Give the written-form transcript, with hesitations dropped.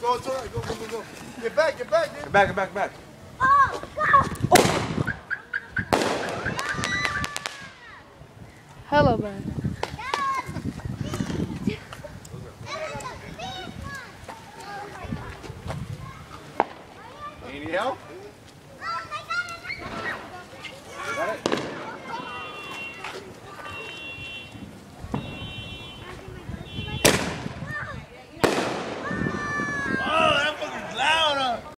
Go to right. Go, go, go, go. Get back, dude. Get back, get back, get back. Oh, God. Hello, man.